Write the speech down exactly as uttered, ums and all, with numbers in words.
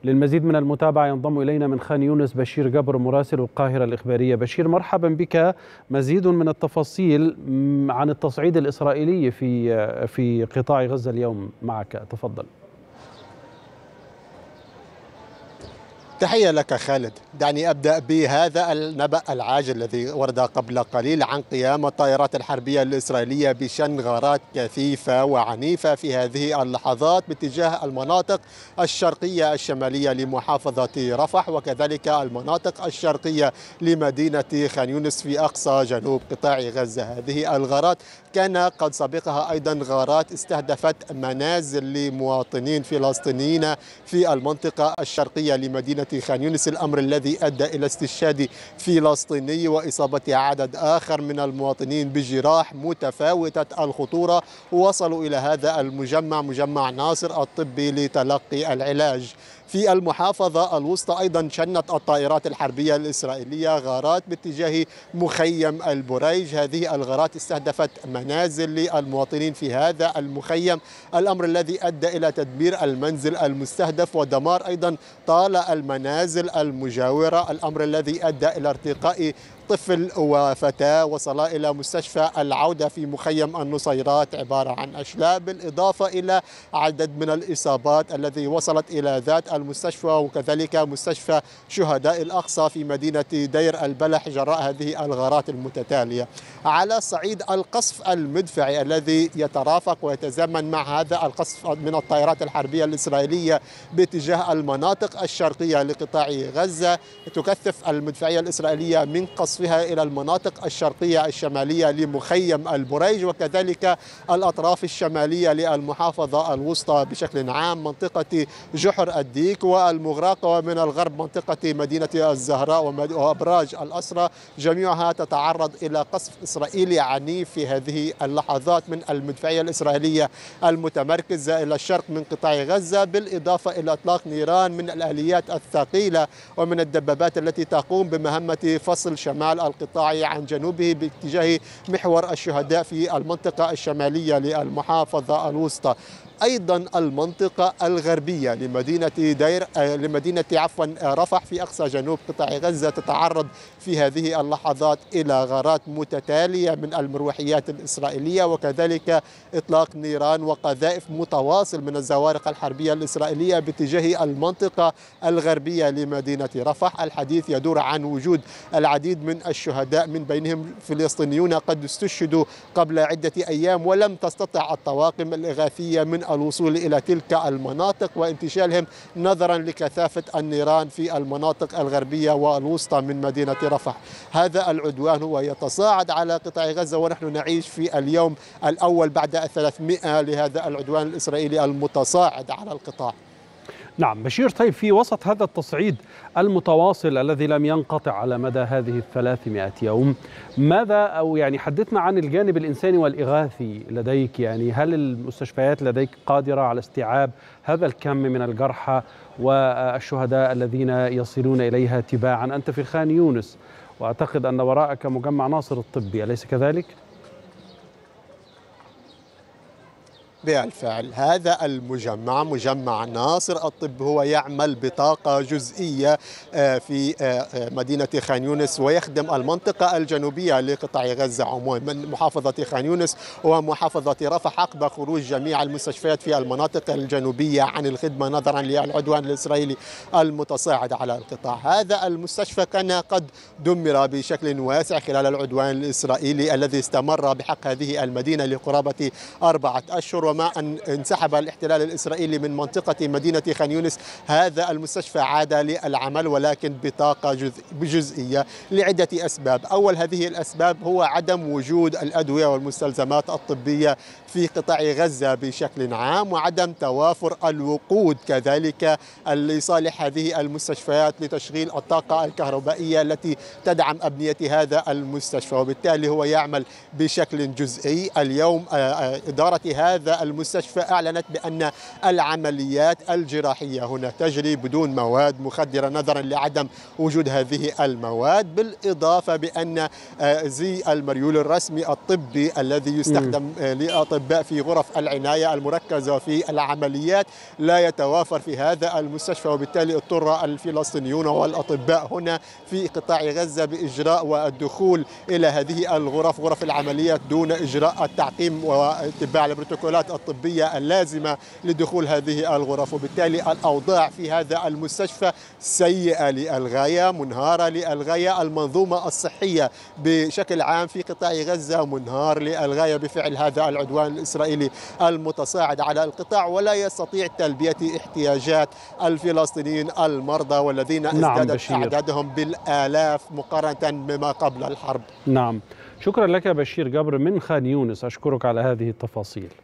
للمزيد من المتابعة ينضم إلينا من خان يونس بشير جبر مراسل القاهرة الإخبارية. بشير، مرحبا بك. مزيد من التفاصيل عن التصعيد الإسرائيلي في في قطاع غزة اليوم معك، تفضل. تحية لك خالد. دعني أبدأ بهذا النبأ العاجل الذي ورد قبل قليل عن قيام الطائرات الحربية الإسرائيلية بشن غارات كثيفة وعنيفة في هذه اللحظات باتجاه المناطق الشرقية الشمالية لمحافظة رفح، وكذلك المناطق الشرقية لمدينة خان يونس في أقصى جنوب قطاع غزة. هذه الغارات كان قد سبقها أيضا غارات استهدفت منازل لمواطنين فلسطينيين في المنطقة الشرقية لمدينة خان يونس، الأمر الذي أدى إلى استشهاد فلسطيني وإصابة عدد آخر من المواطنين بجراح متفاوتة الخطورة، ووصلوا إلى هذا المجمع مجمع ناصر الطبي لتلقي العلاج. في المحافظة الوسطى أيضا شنت الطائرات الحربية الإسرائيلية غارات باتجاه مخيم البريج. هذه الغارات استهدفت منازل للمواطنين في هذا المخيم، الأمر الذي أدى إلى تدمير المنزل المستهدف ودمار أيضا طال المنازل المجاورة، الأمر الذي أدى إلى ارتقاء طفل وفتاة وصلا إلى مستشفى العودة في مخيم النصيرات عبارة عن أشلاء، بالإضافة إلى عدد من الإصابات التي وصلت إلى ذات المستشفى، وكذلك مستشفى شهداء الأقصى في مدينة دير البلح جراء هذه الغارات المتتالية. على صعيد القصف المدفعي الذي يترافق ويتزامن مع هذا القصف من الطائرات الحربية الإسرائيلية باتجاه المناطق الشرقية لقطاع غزة، تكثف المدفعية الإسرائيلية من قصف فيها إلى المناطق الشرقية الشمالية لمخيم البريج، وكذلك الأطراف الشمالية للمحافظة الوسطى بشكل عام، منطقة جحر الديك والمغراقة، ومن الغرب منطقة مدينة الزهراء وأبراج الأسرة، جميعها تتعرض إلى قصف إسرائيلي عنيف في هذه اللحظات من المدفعية الإسرائيلية المتمركزة إلى الشرق من قطاع غزة، بالإضافة إلى إطلاق نيران من الآليات الثقيلة ومن الدبابات التي تقوم بمهمة فصل شمال القطاع عن جنوبه باتجاه محور الشهداء في المنطقة الشمالية للمحافظة الوسطى. أيضا المنطقة الغربية لمدينة دير لمدينة عفوا رفح في أقصى جنوب قطاع غزة تتعرض في هذه اللحظات إلى غارات متتالية من المروحيات الإسرائيلية، وكذلك إطلاق نيران وقذائف متواصل من الزوارق الحربية الإسرائيلية باتجاه المنطقة الغربية لمدينة رفح. الحديث يدور عن وجود العديد من الشهداء من بينهم فلسطينيون قد استشهدوا قبل عدة أيام، ولم تستطع الطواقم الإغاثية من الوصول إلى تلك المناطق وانتشالهم نظرا لكثافة النيران في المناطق الغربية والوسطى من مدينة رفح. هذا العدوان هو يتصاعد على قطاع غزة، ونحن نعيش في اليوم الأول بعد الثلاثمائة لهذا العدوان الإسرائيلي المتصاعد على القطاع. نعم بشير، طيب في وسط هذا التصعيد المتواصل الذي لم ينقطع على مدى هذه الثلاثمائة يوم، ماذا أو يعني حدثنا عن الجانب الإنساني والإغاثي لديك؟ يعني هل المستشفيات لديك قادرة على استيعاب هذا الكم من الجرحى والشهداء الذين يصلون إليها تباعا؟ أنت في خان يونس وأعتقد أن وراءك مجمع ناصر الطبي، أليس كذلك؟ بالفعل هذا المجمع مجمع ناصر الطب هو يعمل بطاقة جزئية في مدينة خان يونس ويخدم المنطقة الجنوبية لقطاع غزة عموما من محافظة خان يونس ومحافظة رفح عقب خروج جميع المستشفيات في المناطق الجنوبية عن الخدمة نظرا للعدوان الإسرائيلي المتصاعد على القطاع. هذا المستشفى كان قد دمر بشكل واسع خلال العدوان الإسرائيلي الذي استمر بحق هذه المدينة لقرابة أربعة أشهر، ومع أن انسحب الاحتلال الإسرائيلي من منطقة مدينة خان يونس هذا المستشفى عاد للعمل ولكن بطاقة جزء جزئية لعدة أسباب. أول هذه الأسباب هو عدم وجود الأدوية والمستلزمات الطبية في قطاع غزة بشكل عام، وعدم توافر الوقود كذلك لصالح هذه المستشفيات لتشغيل الطاقة الكهربائية التي تدعم أبنية هذا المستشفى، وبالتالي هو يعمل بشكل جزئي. اليوم إدارة هذا المستشفى أعلنت بأن العمليات الجراحية هنا تجري بدون مواد مخدرة نظرا لعدم وجود هذه المواد، بالإضافة بأن زي المريول الرسمي الطبي الذي يستخدم لأطباء في غرف العناية المركزة في العمليات لا يتوافر في هذا المستشفى، وبالتالي اضطر الفلسطينيون والأطباء هنا في قطاع غزة بإجراء والدخول إلى هذه الغرف غرف العمليات دون إجراء التعقيم واتباع البروتوكولات الطبية اللازمة لدخول هذه الغرف، وبالتالي الأوضاع في هذا المستشفى سيئة للغاية، منهارة للغاية. المنظومة الصحية بشكل عام في قطاع غزة منهار للغاية بفعل هذا العدوان الإسرائيلي المتصاعد على القطاع، ولا يستطيع تلبية احتياجات الفلسطينيين المرضى والذين ازدادت نعم أعدادهم بالآلاف مقارنة بما قبل الحرب. نعم، شكرا لك بشير جبر من خان يونس، أشكرك على هذه التفاصيل.